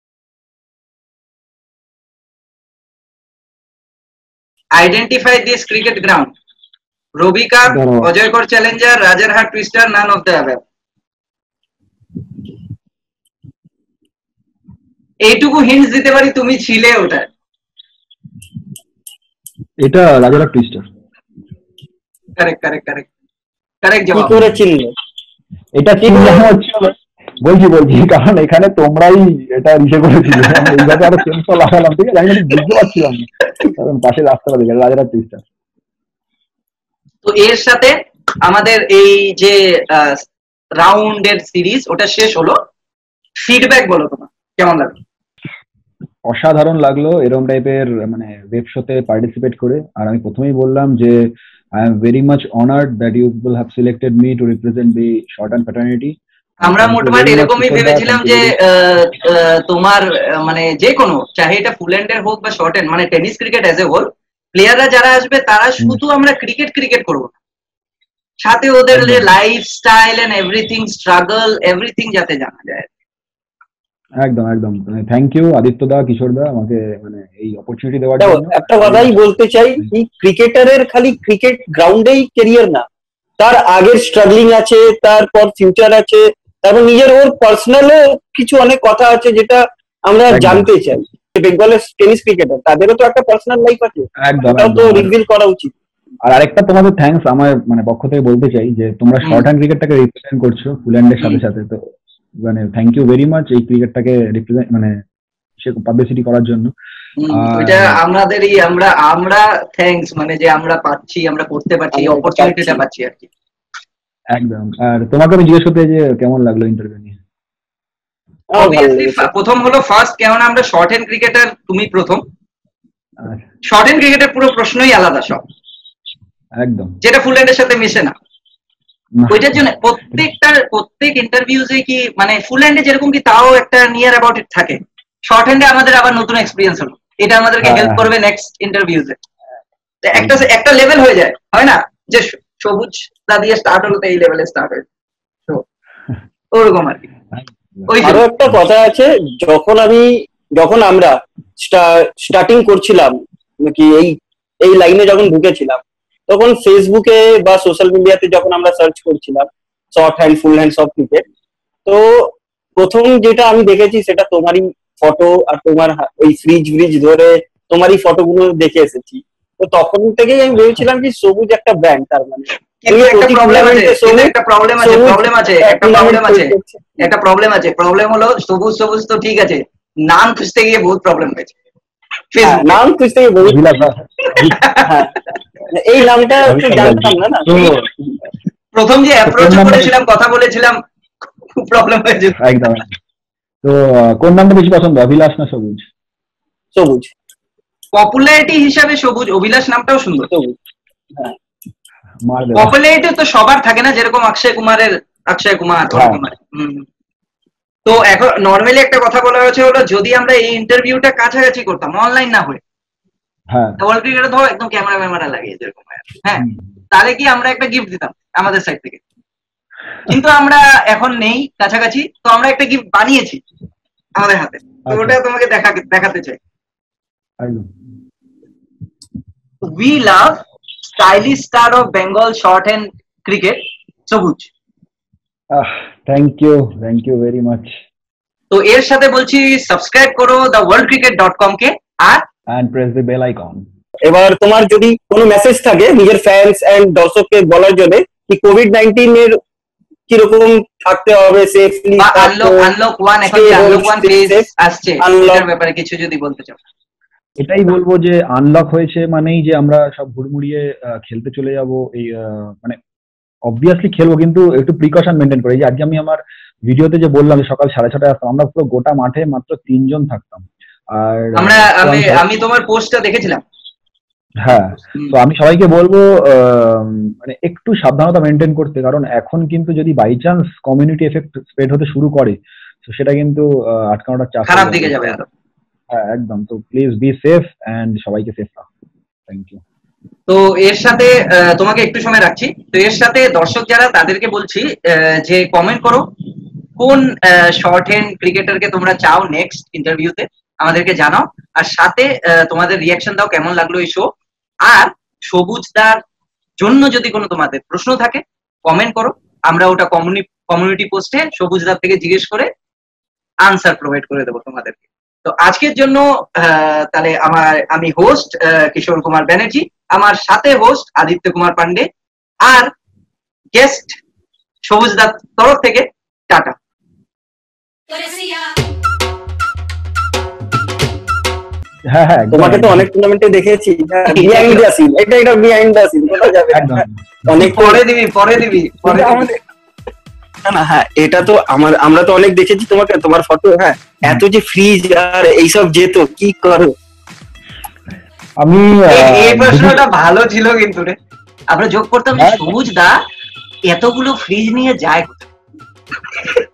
Identify this cricket ground: Rabi cup, অজয়কর challenger, Rajarhat twister, none of the above. এইটুকু হিন্টস দিতে পারি, তুমি ছিলে ওটা। এটা Rajarhat twister. Correct correct correct correct জবাব। কি করে চিনলে? এটা চিনলাম হচ্ছে, বলছি কারণ এখানে তোমরাই এটা রিসে করেছিলে, এইভাবে আরো সেন্স লাগালাম, ঠিক আছে? আমি বুঝতে পারছিলাম না, কারণ পাশে রাস্তাটা দেখে রাজারহাট টুইস্টার। তো এর সাথে আমাদের এই যে রাউন্ডের সিরিজ ওটা শেষ হলো। ফিডব্যাক বলো, তোমার কেমন লাগলো? অসাধারণ লাগলো এরকম টাইপের মানে ওয়েব শোতে পার্টিসিপেট করে। আর আমি প্রথমেই বললাম যে I am very much honoured that you people have selected me to represent the short hand fraternity. আমরা মোটামুটি এরকমই ভেবেছিলাম যে তোমার মানে যে কোনো, চাহে এটা ফুল হ্যান্ডের হোক বা শর্ট হ্যান্ড, মানে tennis cricket as a whole, প্লেয়াররা যারা আসবে তারা শুধু আমরা ক্রিকেট করবো না, সাথে ওদের lifestyle and everything, struggle, everything যাতে জানা যায়। একদম একদম, থ্যাংক ইউ আদিত্য দা, কিশোর দা, আমাকে মানে এই অপরচুনিটি দেওয়ার জন্য। একটা কথাই বলতে চাই, ক্রিকেটারের খালি ক্রিকেট গ্রাউন্ডেই ক্যারিয়ার না, তার আগের স্ট্রাগলিং আছে, তারপর ফিউচার আছে, তারপর নিজের ওর পার্সোনালও কিছু অনেক কথা আছে যেটা আমরা জানতে চাই। বেঙ্গলের টেনিস ক্রিকেটার তাদেরও তো একটা পার্সোনাল লাইফ আছে, এটাও তো রিভিল করা উচিত। আর আরেকটা তোমাদের থ্যাঙ্কস আমার মানে পক্ষ থেকে বলতে চাই যে তোমরা শর্ট হ্যান্ড ক্রিকেটটাকে রিপ্রেজেন্ট করছো ফুল হ্যান্ডের সাথে সাথে, তো মানে থ্যাংক ইউ ভেরি মাচ এই ক্রিকেটটাকে রিপ্রেজেন্ট মানে সে পাবলিসিটি করার জন্য। এটা আমাদেরই, আমরা থ্যাঙ্কস, মানে যে আমরা পাচ্ছি, আমরা করতে পারছি, এই অপরচুনিটিটা পাচ্ছি আর কি। একদম। আর তোমাকে আমি জিজ্ঞেস করতে যে কেমন লাগলো ইন্টারভিউ নিয়ে? প্রথম হলো ফার্স্ট, কেননা আমরা শর্ট হ্যান্ড ক্রিকেটার, তুমি প্রথম, শর্ট হ্যান্ড ক্রিকেটের পুরো প্রশ্নই আলাদা সব, একদম যেটা ফুল হ্যান্ডের সাথে মিশে না। ওইটার জন্য প্রত্যেক ইন্টারভিউজে কি মানে ফুল হ্যান্ডে যেরকম কি তাও একটা নিয়ার অ্যাবাউট ইট থাকে, শর্ট হ্যান্ডে আমাদের আবার নতুন এক্সপিরিয়েন্স হলো, এটা আমাদেরকে হেল্প করবে নেক্সট ইন্টারভিউজে। একটা লেভেল হয়ে যায়, হয় না যে সবুজ দা দিয়ে স্টার্ট হলো তো এই লেভেলে স্টার্ট হয়েছে, তো ওরকম আর কি। আরো একটা কথা আছে, যখন আমরা স্টার্টিং করছিলাম কি এই লাইনে যখন ঢুকেছিলাম, তখন ফেসবুকে বা সোশ্যাল মিডিয়াতে যখন আমরা সার্চ করছিলাম শর্ট হ্যান্ড ফুল হ্যান্ড সব ক্রিকেট, তো প্রথম যেটা আমি দেখেছি সেটা তোমারই ফটো, আর তোমার ওই ফ্রিজ ধরে তোমারই ফটোগুলো দেখে এসেছি। তো তখন থেকেই আমি ভেবেছিলাম কি সবুজ একটা ব্র্যান্ড, তার মানে প্রবলেম হলো সবুজ তো ঠিক আছে, নাম খুঁজতে গিয়ে বহুত প্রবলেম হয়েছে। নাম খুঁজতে গিয়ে বহুত এই নামটা জানতাম না। প্রথম যে অ্যাপ্রোচ করেছিলাম, কথা বলেছিলাম, খুব প্রবলেম হয়েছে একদম। তো কোন নামটা বেশি পছন্দ, অভিলাষ না সবুজ? সবুজ পপুলারিটি হিসাবে সবুজ, অভিলাষ নামটাও সুন্দর। সবুজ পপুলারিটি তো সবার থাকে না, যেরকম অক্ষয় কুমার। তো এখন নর্মালি একটা কথা বলা হয়েছে হলো, যদি আমরা এই ইন্টারভিউটা কাছাকাছি করতাম অনলাইন না হয়ে, ওয়ার্ল্ড ক্রিকেটে ধরো একদম ক্যামেরা লাগিয়ে যেরকম, হ্যাঁ, তাহলে কি আমরা একটা গিফট দিতাম আমাদের সাইড থেকে। কিন্তু আমরা এখন নেই কাছাকাছি, তো আমরা একটা গিফট বানিয়েছি আমাদের হাতে, তো ওটা তোমাকে দেখাতে চাই। We love stylish star of Bengal short hand cricket, Sabuj. Thank you very much. তো এর সাথে বলছি সাবস্ক্রাইব করো theworldcricket.com K, R and press the bell icon। এবার তোমার যদি কোনো মেসেজ থাকে নিজের ফ্যান্স এন্ড দর্শককে বলার জন্য কি কোভিড-19 এর কিরকম থাকতে হবে সেফলি, আনলক 1 ফেজ আসছে, এর ব্যাপারে কিছু যদি বলতে চাও। এটাই বলবো যে আনলক হয়েছে মানেই যে আমরা সব হুড়মুড়িয়ে খেলতে চলে যাব, এই মানে অবভিয়াসলি খেলবো, কিন্তু একটু প্রিকশন মেনটেন করে। যে আজকে আমি আমার ভিডিওতে যে বললাম সকাল 6:30 আসতাম, আমরা পুরো গোটা মাঠে মাত্র 3 জন থাকতাম। আর আমি তোমার পোস্টটা দেখেছিলাম। হ্যাঁ, তো আমি সবাইকে বলবো মানে একটু সাবধানতা মেনটেন করতে, কারণ এখন কিন্তু যদি by chance community effect spread হতে শুরু করে, তো সেটা কিন্তু আটকানোটা চাপ, খারাপ দিকে যাবে আরো। হ্যাঁ একদম। তো প্লিজ বি সেফ এন্ড সবাইকে সেফ রাখো। Thank you. তো এর সাথে তোমাকে একটু সময় রাখছি। তো এর সাথে দর্শক যারা তাদেরকে বলছি যে কমেন্ট করো কোন শর্ট হ্যান্ড ক্রিকেটারকে তোমরা চাও নেক্সট ইন্টারভিউতে, আমাদেরকে জানাও। আর সাথে তোমাদের রিয়াকশন দাও কেমন লাগলো এই শো। আর সবুজদার জন্য যদি কোনো তোমাদের প্রশ্ন থাকে কমেন্ট করো, আমরা ওটা কমিউনিটি পোস্টে সবুজদার থেকে জিজ্ঞেস করে আনসার প্রোভাইড করে দেবো তোমাদেরকে। তো আজকের জন্য তাহলে আমি হোস্ট কিশোর কুমার ব্যানার্জি, আমার সাথে হোস্ট আদিত্য কুমার পান্ডে, আর গেস্ট সবুজদার তরফ থেকে টাটা। হ্যাঁ, তোমাকে তো অনেক টুর্নামেন্টে দেখেছি, বিহাইন্ড দ্য সিন, এটা বিহাইন্ড দ্য সিন কোথায় যাবে, অনেক পরে দিবি আমাদের না। হ্যাঁ, এটা তো আমরা তো অনেক দেখেছি তোমাকে, তোমার ফটো। হ্যাঁ, এত যে ফ্রিজ আর এইসব যেত, কি করো? আমি এই প্রশ্নটা ভালো ছিল কিন্তু রে, আমরা যোগ করতাম সবুজ দা এতগুলো ফ্রিজ নিয়ে যায় কোথায়।